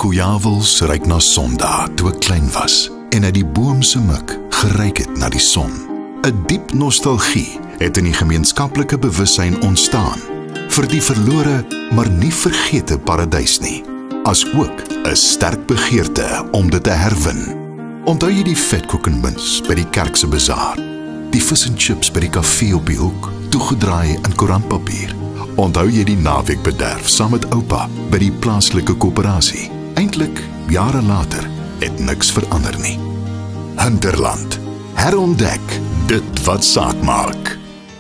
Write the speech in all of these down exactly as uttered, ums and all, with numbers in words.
Kojawels ruik na Sondag toe ek klein was en uit die boom se mik geruik het na die son. 'n Diep nostalgie het in die gemeenskaplike bewussyn ontstaan vir die verlore, maar nie vergete paradys nie, as ook 'n sterk begeerte om dit te herwin. Onthou jy die vetkoek en muns by die kerk se bazaar? Die vis en chips by die kafee op die hoek, toegedraai in koerantpapier? Onthou jy die naweekbederf saam met oupa by die plaaslike koöperasie? Eintlik, jare later, het niks verander nie. Hinterland. Herontdek dit wat saak maak.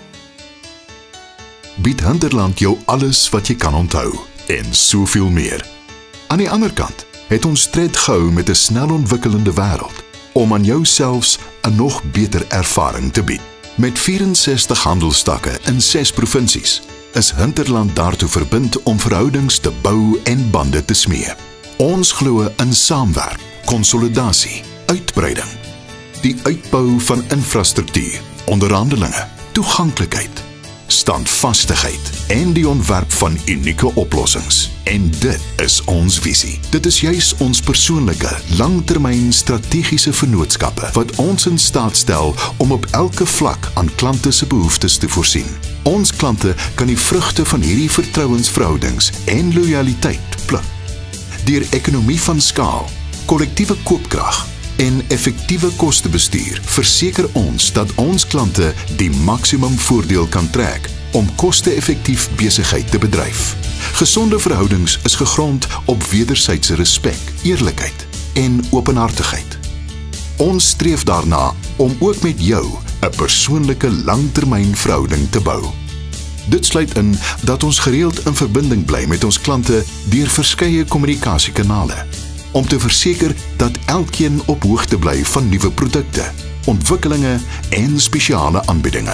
Bied Hinterland jou alles wat jy kan onthou en soveel meer. Aan die ander kant het ons tred gehou met 'n snel ontwikkelende wêreld om aan jou selfs 'n nog beter ervaring te bied. Met vyf en sestig handelstakke in ses provinsies is Hinterland daartoe verbind om verhoudings te bou en bande te smee. Ons glo in saamwerk, konsolidasie, uitbreiding, die uitbou van infrastruktuur, onderhandelinge, toeganklikheid, standvastigheid en die ontwerp van unieke oplossings. En dit is ons visie. Dit is juis ons persoonlike, langtermyn strategiese vennootskappe wat ons in staat stel om op elke vlak aan klante se behoeftes te voorsien. Ons klante kan die vrugte van hierdie vertrouensverhoudings en lojaliteit pluk. Deur ekonomie van skaal, kollektiewe koopkrag en effektiewe kostebestuur verseker ons dat ons klante die maksimum voordeel kan trek om koste-effektief besigheid te bedryf. Gesonde verhoudings is gegrond op wederwysige respek, eerlikheid en openhartigheid. Ons streef daarna om ook met jou 'n persoonlike langtermyn verhouding te bou. Dit sluit in dat ons gereeld in verbinding bly met ons klante deur verskeie kommunikasiekanale, om te verseker dat elkeen op hoogte bly van nuwe produkte, ontwikkelinge en spesiale aanbiedinge.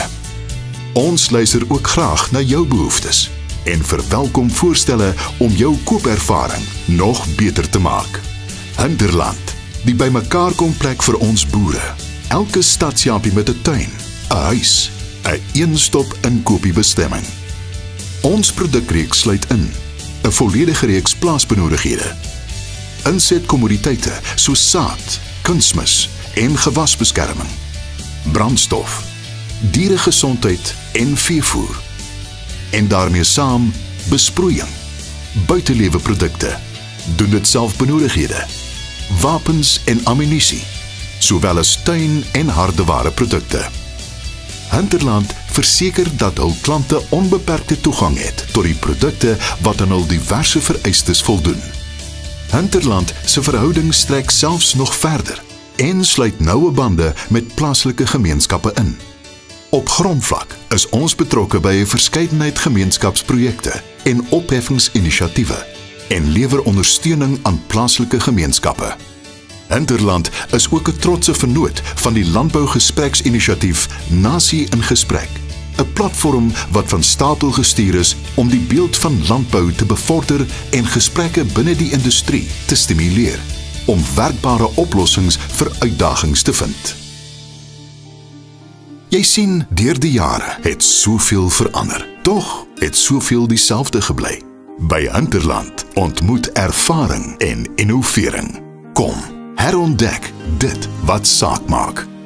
Ons luister ook graag na jou behoeftes en verwelkom voorstelle om jou koopervaring nog beter te maak. Hinterland, die bymekaar kom plek vir ons boere. Elke stadsjaapie met 'n tuin, 'n huis, 'n een-stop inkopiebestemming. Ons produkreeks sluit in 'n volledige reeks plaasbenodighede, insetkommoditeite soos saad, kunsmis en gewasbeskerming, brandstof, dieregesondheid en veevoer, en daarmee saam besproeiing, buitelewe produkte, doen dit self benodighede, wapens en ammunisie, sowel as tuin- en hardeware produkte. Hinterland verseker dat hul klante onbeperkte toegang het tot die produkte wat aan hul diverse vereistes voldoen. Hinterland se verhouding strek selfs nog verder en sluit noue bande met plaaslike gemeenskappe in. Op grondvlak is ons betrokke by 'n verskeidenheid gemeenskapsprojekte en opheffingsinisiatiewe en lewer ondersteuning aan plaaslike gemeenskappe. Hinterland is ook 'n trotse vennoot van die landbougespreksinisiatief Nasie in Gesprek, 'n platform wat van stapel gestuur is om die beeld van landbou te bevorder en gesprekke binne die industrie te stimuleer, om werkbare oplossings vir uitdagings te vind. Jy sien, deur die jare het soveel verander. Tog het soveel dieselfde gebly. By Hinterland ontmoet ervaring en innovering. Kom, herontdek dit wat saak maak.